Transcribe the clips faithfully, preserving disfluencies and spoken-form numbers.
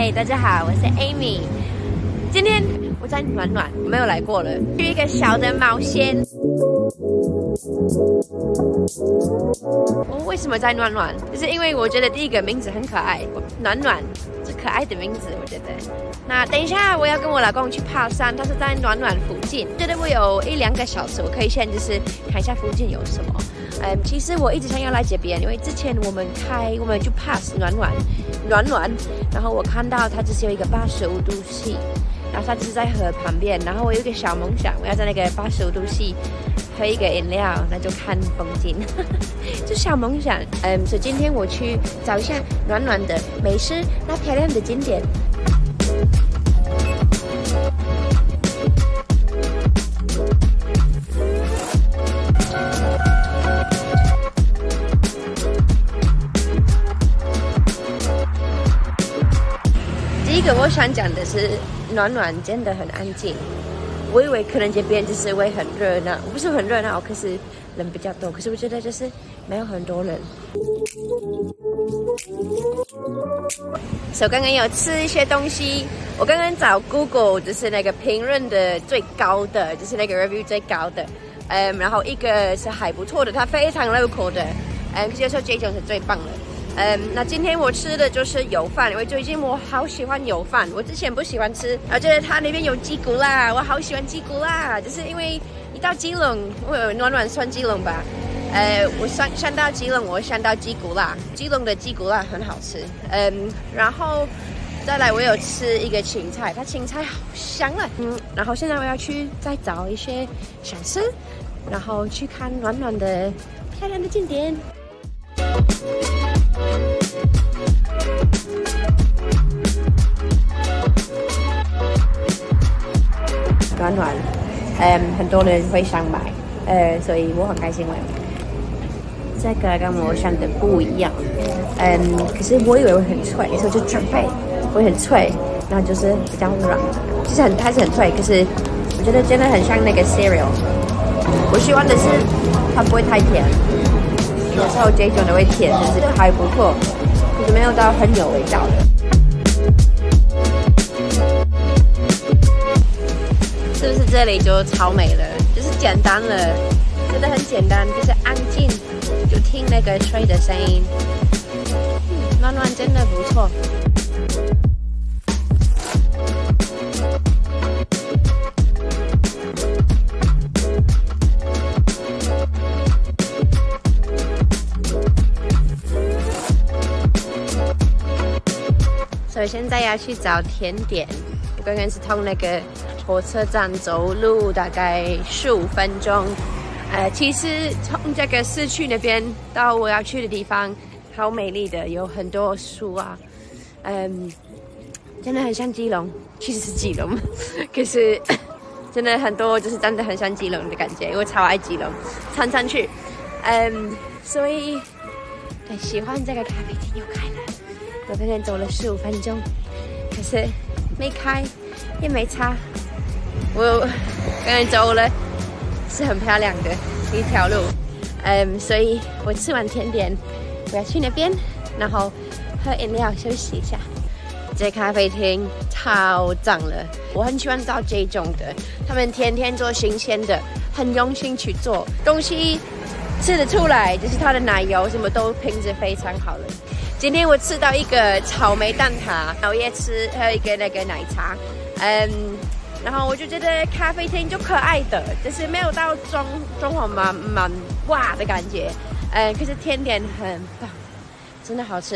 嗨，大家好，我是 Amy。今天我在暖暖，我没有来过了，去一个小的冒险。我为什么在暖暖？就是因为我觉得第一个名字很可爱，暖暖是可爱的名字，我觉得。那等一下我要跟我老公去爬山，他是在暖暖附近，觉得我有一两个小时，我可以先就是看一下附近有什么。嗯，其实我一直想要来这边，因为之前我们开，我们就 pass 暖暖，暖暖，然后我看到它只是有一个八十五度 C， 然后它只是在河旁边，然后我有一个小梦想，我要在那个八十五度 C 喝一个饮料，那就看风景，就小梦想。嗯，所以今天我去找一下暖暖的美食，那漂亮的景点。第一个我想讲的是，暖暖真的很安静。我以为可能这边就是会很热闹，不是很热闹，可是人比较多。可是我觉得就是没有很多人。所以我刚刚有吃一些东西，我刚刚找 Google 就是那个评论的最高的，就是那个 review 最高的，嗯，然后一个是还不错的，它非常 local 的，嗯，可是说这种是最棒的。嗯，那今天我吃的就是油饭，因为最近我好喜欢油饭。我之前不喜欢吃，我觉得它那边有鸡骨辣，我好喜欢鸡骨辣，就是因为一到基隆，我有暖暖算基隆吧，呃，我上上到基隆，我想到鸡骨辣，基隆的鸡骨辣很好吃。嗯，然后再来我有吃一个芹菜，它芹菜好香啊。嗯，然后现在我要去再找一些小吃，然后去看暖暖的漂亮的景点。暖暖，嗯，很多人会想买，呃，所以我很开心了。这个跟我想的不一样，嗯，可是我以为会很脆，所以就准备会很脆，然后就是比较软，其实很还是很脆，可是我觉得真的很像那个 cereal。我喜欢的是它不会太甜。有时候这种的会甜，但是还不错，可是没有到很有味道的。是不是这里就超美了？就是简单了，真的很简单，就是安静，就听那个水的声音。嗯，暖暖真的不错。所以现在要去找甜点，我刚刚是从那个火车站走路大概十五分钟。呃，其实从这个市区那边到我要去的地方，好美丽的，有很多树啊，嗯，真的很像基隆，其实是基隆，可是真的很多就是真的很像基隆的感觉，我超爱基隆，常常去，嗯，所以对喜欢这个咖啡厅又开了。我刚刚走了十五分钟，可是没开，也没差。我刚刚走了，是很漂亮的一条路，嗯，所以我吃完甜点，我要去那边，然后喝饮料休息一下。这咖啡厅超赞了，我很喜欢找这种的，他们天天做新鲜的，很用心去做东西，吃得出来，就是它的奶油什么都品质非常好了。今天我吃到一个草莓蛋挞，然后也吃还有一个那个奶茶，嗯，然后我就觉得咖啡厅就可爱的，就是没有到装装潢满满哇的感觉，嗯，可是甜点很棒，真的好吃。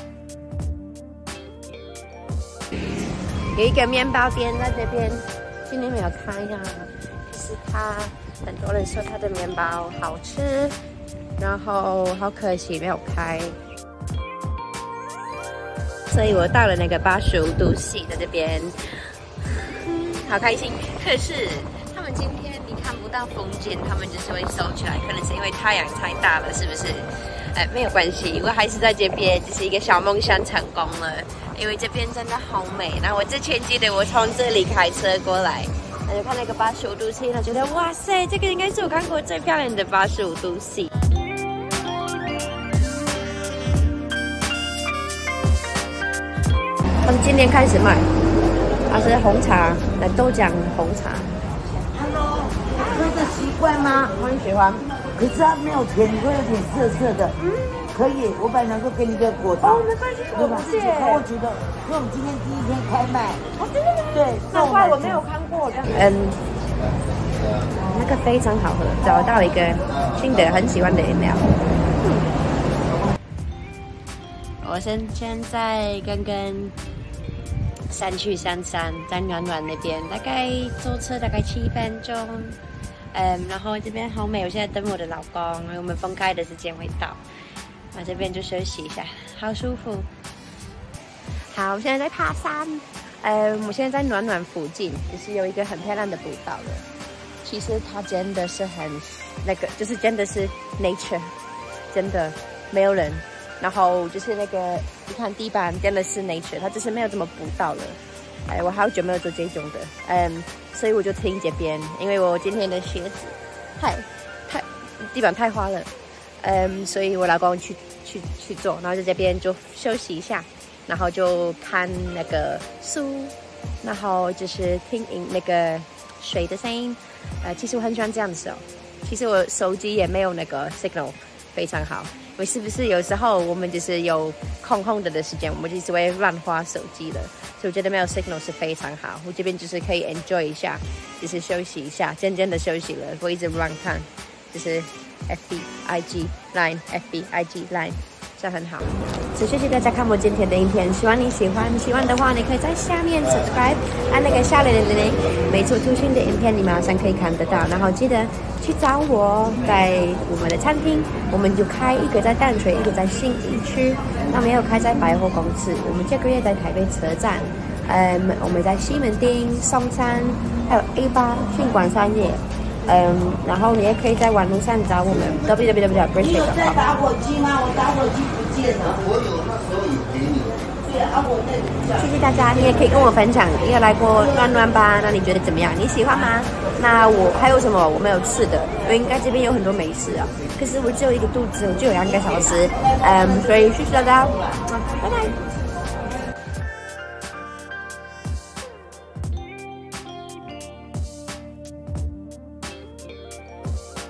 有一个面包店在这边，今天没有开呀，可是它很多人说它的面包好吃，然后好可惜没有开。所以我到了那个八十五度 C 的这边，嗯，好开心。可是他们今天你看不到风景，他们就是会收起来，可能是因为太阳太大了，是不是？呃，没有关系，我还是在这边，就是一个小梦想成功了。因为这边真的好美。那我之前记得我从这里开车过来，那就看那个八十五度 C， 那觉得哇塞，这个应该是我看过最漂亮的八十五度 C。 它是今年开始卖，它是红茶，呃，豆浆红茶。 Hello， 喝的习惯吗？ 我很喜欢， 可是它没有甜，会有点涩涩的。嗯，可以，我本来想说给你个果糖。 哦，没关系，我不介。 我觉得，因为我们今天第一天开卖。 哦，真的吗？ 对， 难怪我没有看过。嗯，那个非常好喝，找到一个新的很喜欢的饮料。我现现在刚刚山区山山在暖暖那边，大概坐车大概七分钟。嗯，然后这边好美，我现在等我的老公，我们分开的时间会到。那这边就休息一下，好舒服。好，我现在在爬山。嗯，我现在在暖暖附近，就是有一个很漂亮的步道的。其实它真的是很那个，就是真的是 nature， 真的没有人。然后就是那个，你看地板真的是 nature， 它就是没有这么步道了。哎，我好久没有做这种的，嗯，所以我就停这边，因为我今天的鞋子太太地板太滑了，嗯，所以我老公去去去做，然后在这边就休息一下，然后就看那个书，然后就是听音那个水的声音，呃，其实我很喜欢这样的时候，其实我手机也没有那个 signal 非常好。我是不是有时候我们就是有空空的的时间，我们就是会乱花手机的，所以我觉得没有 signal 是非常好。我这边就是可以 enjoy 一下，就是休息一下，真正的休息了，不会一直乱看，就是 F B、I G、Line、F B、I G、Line， 这很好。所以谢谢大家看我今天的影片，希望你喜欢。喜欢的话，你可以在下面 subscribe， 按那个小铃铃，每次出新的影片你马上可以看得到。然后记得去找我，在我们的餐厅，我们就开一个在淡水，一个在信义区，那没有开在百货公司。我们这个月在台北车站，嗯，我们在西门町、松山，还有 A 八讯馆商业。嗯，然后你也可以在网络上找我们 w w w 点 bridge 你有 dot 在 com。 打火机吗？我打火机不见了。我有，那时候有给你。对啊，我那谢谢大家，你也可以跟我分享，你有来过暖暖吧？那你觉得怎么样？你喜欢吗？那我还有什么我没有吃的？我应该这边有很多美食啊，可是我只有一个肚子，我只有两个小时，嗯，所以谢谢大家，拜拜。